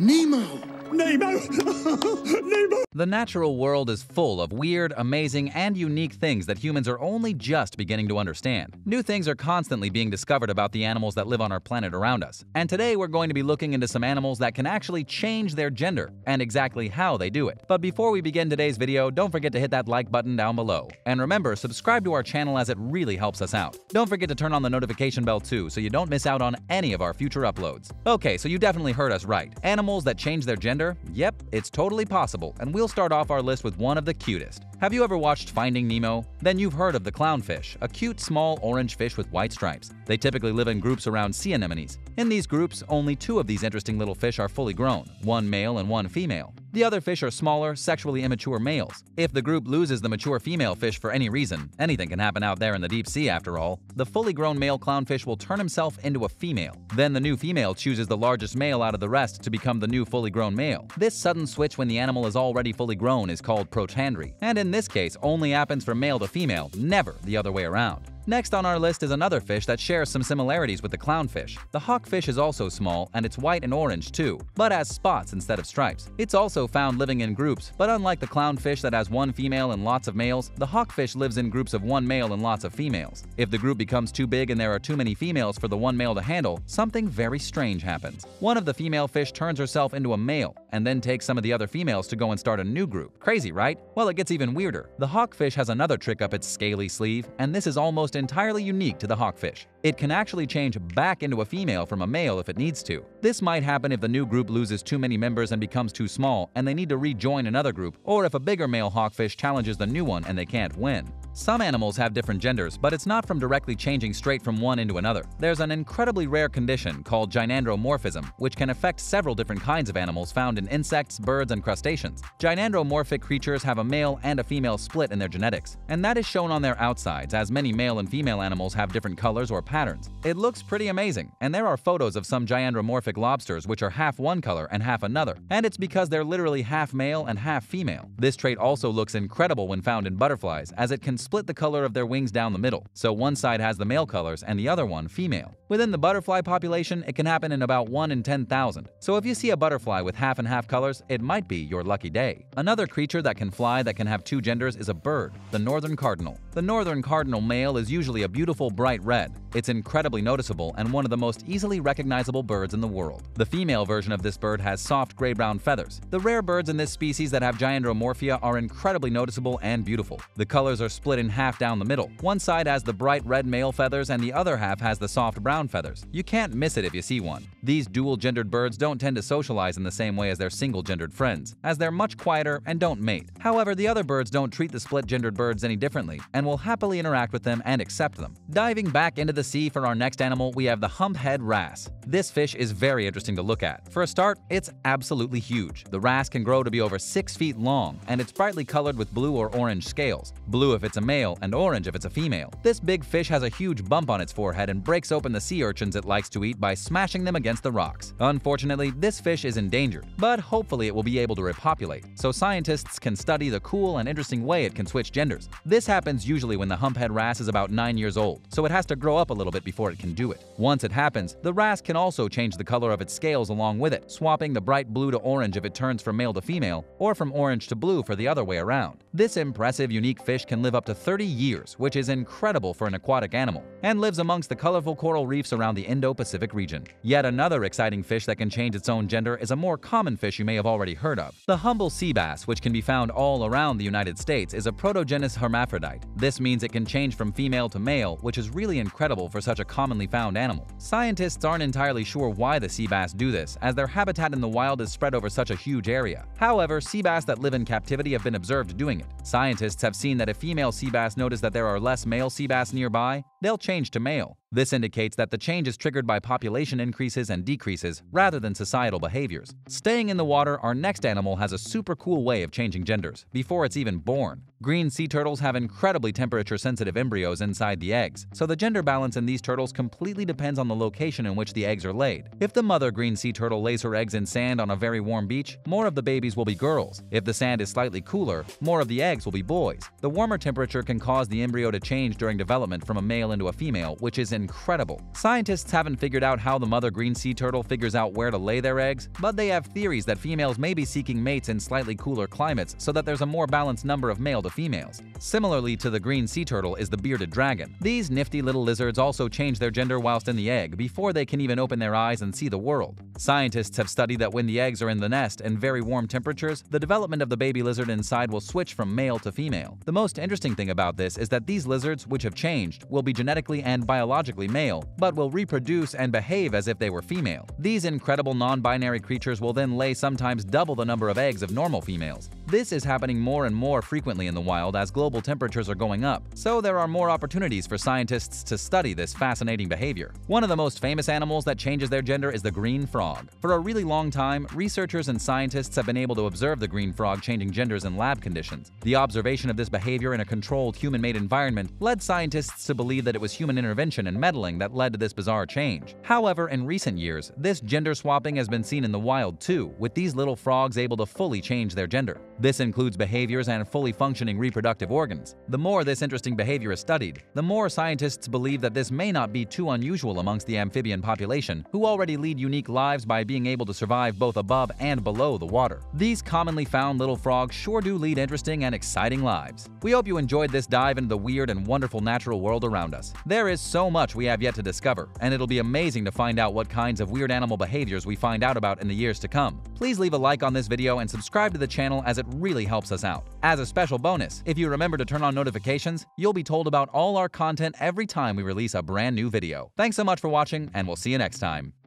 Nemo! Nemo! Nemo! The natural world is full of weird, amazing, and unique things that humans are only just beginning to understand. New things are constantly being discovered about the animals that live on our planet around us. And today we're going to be looking into some animals that can actually change their gender, and exactly how they do it. But before we begin today's video, don't forget to hit that like button down below. And remember, subscribe to our channel as it really helps us out. Don't forget to turn on the notification bell too, so you don't miss out on any of our future uploads. Okay, so you definitely heard us right. Animals that change their gender? Yep, it's totally possible, and we'll start off our list with one of the cutest. Have you ever watched Finding Nemo? Then you've heard of the clownfish, a cute small orange fish with white stripes. They typically live in groups around sea anemones. In these groups, only two of these interesting little fish are fully grown, one male and one female. The other fish are smaller, sexually immature males. If the group loses the mature female fish for any reason, anything can happen out there in the deep sea after all, the fully grown male clownfish will turn himself into a female. Then the new female chooses the largest male out of the rest to become the new fully grown male. This sudden switch when the animal is already fully grown is called protandry, and in this case only happens from male to female, never the other way around. Next on our list is another fish that shares some similarities with the clownfish. The hawkfish is also small, and it's white and orange too, but has spots instead of stripes. It's also found living in groups, but unlike the clownfish that has one female and lots of males, the hawkfish lives in groups of one male and lots of females. If the group becomes too big and there are too many females for the one male to handle, something very strange happens. One of the female fish turns herself into a male, and then takes some of the other females to go and start a new group. Crazy, right? Well, it gets even weirder. The hawkfish has another trick up its scaly sleeve, and this is almost entirely unique to the hawkfish. It can actually change back into a female from a male if it needs to. This might happen if the new group loses too many members and becomes too small, and they need to rejoin another group, or if a bigger male hawkfish challenges the new one and they can't win. Some animals have different genders, but it's not from directly changing straight from one into another. There's an incredibly rare condition called gynandromorphism, which can affect several different kinds of animals found in insects, birds, and crustaceans. Gynandromorphic creatures have a male and a female split in their genetics, and that is shown on their outsides, as many male and female animals have different colors or patterns. It looks pretty amazing, and there are photos of some gynandromorphic lobsters which are half one color and half another, and it's because they're literally half male and half female. This trait also looks incredible when found in butterflies, as it can split the color of their wings down the middle, so one side has the male colors and the other one female. Within the butterfly population, it can happen in about 1 in 10,000. So if you see a butterfly with half and half colors, it might be your lucky day. Another creature that can fly that can have two genders is a bird, the northern cardinal. The northern cardinal male is usually a beautiful bright red. It's incredibly noticeable and one of the most easily recognizable birds in the world. The female version of this bird has soft gray-brown feathers. The rare birds in this species that have gynandromorphia are incredibly noticeable and beautiful. The colors are split in half down the middle. One side has the bright red male feathers and the other half has the soft brown feathers. You can't miss it if you see one. These dual-gendered birds don't tend to socialize in the same way as their single-gendered friends, as they're much quieter and don't mate. However, the other birds don't treat the split-gendered birds any differently and will happily interact with them and accept them. Diving back into the sea for our next animal, we have the humphead wrasse. This fish is very interesting to look at. For a start, it's absolutely huge. The wrasse can grow to be over 6 feet long, and it's brightly colored with blue or orange scales. Blue if it's a male and orange if it's a female. This big fish has a huge bump on its forehead and breaks open the sea urchins it likes to eat by smashing them against the rocks. Unfortunately, this fish is endangered, but hopefully it will be able to repopulate, so scientists can study the cool and interesting way it can switch genders. This happens usually when the humphead wrasse is about 9 years old, so it has to grow up a little bit before it can do it. Once it happens, the wrasse can also change the color of its scales along with it, swapping the bright blue to orange if it turns from male to female, or from orange to blue for the other way around. This impressive, unique fish can live up to 30 years, which is incredible for an aquatic animal, and lives amongst the colorful coral reefs around the Indo-Pacific region. Yet another exciting fish that can change its own gender is a more common fish you may have already heard of. The humble sea bass, which can be found all around the United States, is a protogenous hermaphrodite. This means it can change from female to male, which is really incredible for such a commonly found animal. Scientists aren't entirely sure why the sea bass do this, as their habitat in the wild is spread over such a huge area. However, sea bass that live in captivity have been observed doing it. Scientists have seen that if female sea bass notice that there are less male sea bass nearby, they'll change to male. This indicates that the change is triggered by population increases and decreases rather than societal behaviors. Staying in the water, our next animal has a super cool way of changing genders before it's even born. Green sea turtles have incredibly temperature-sensitive embryos inside the eggs, so the gender balance in these turtles completely depends on the location in which the eggs are laid. If the mother green sea turtle lays her eggs in sand on a very warm beach, more of the babies will be girls. If the sand is slightly cooler, more of the eggs will be boys. The warmer temperature can cause the embryo to change during development from a male into a female, which is incredible. Scientists haven't figured out how the mother green sea turtle figures out where to lay their eggs, but they have theories that females may be seeking mates in slightly cooler climates so that there's a more balanced number of male to females. Similarly to the green sea turtle is the bearded dragon. These nifty little lizards also change their gender whilst in the egg before they can even open their eyes and see the world. Scientists have studied that when the eggs are in the nest and very warm temperatures, the development of the baby lizard inside will switch from male to female. The most interesting thing about this is that these lizards, which have changed, will be genetically and biologically male, but will reproduce and behave as if they were female. These incredible non-binary creatures will then lay sometimes double the number of eggs of normal females. This is happening more and more frequently in the wild as global temperatures are going up, so there are more opportunities for scientists to study this fascinating behavior. One of the most famous animals that changes their gender is the green frog. For a really long time, researchers and scientists have been able to observe the green frog changing genders in lab conditions. The observation of this behavior in a controlled human-made environment led scientists to believe that it was human intervention and meddling that led to this bizarre change. However, in recent years, this gender swapping has been seen in the wild too, with these little frogs able to fully change their gender. This includes behaviors and fully functioning reproductive organs. The more this interesting behavior is studied, the more scientists believe that this may not be too unusual amongst the amphibian population, who already lead unique lives by being able to survive both above and below the water. These commonly found little frogs sure do lead interesting and exciting lives. We hope you enjoyed this dive into the weird and wonderful natural world around us. There is so much we have yet to discover, and it'll be amazing to find out what kinds of weird animal behaviors we find out about in the years to come. Please leave a like on this video and subscribe to the channel as it really helps us out. As a special bonus, if you remember to turn on notifications, you'll be told about all our content every time we release a brand new video. Thanks so much for watching, and we'll see you next time.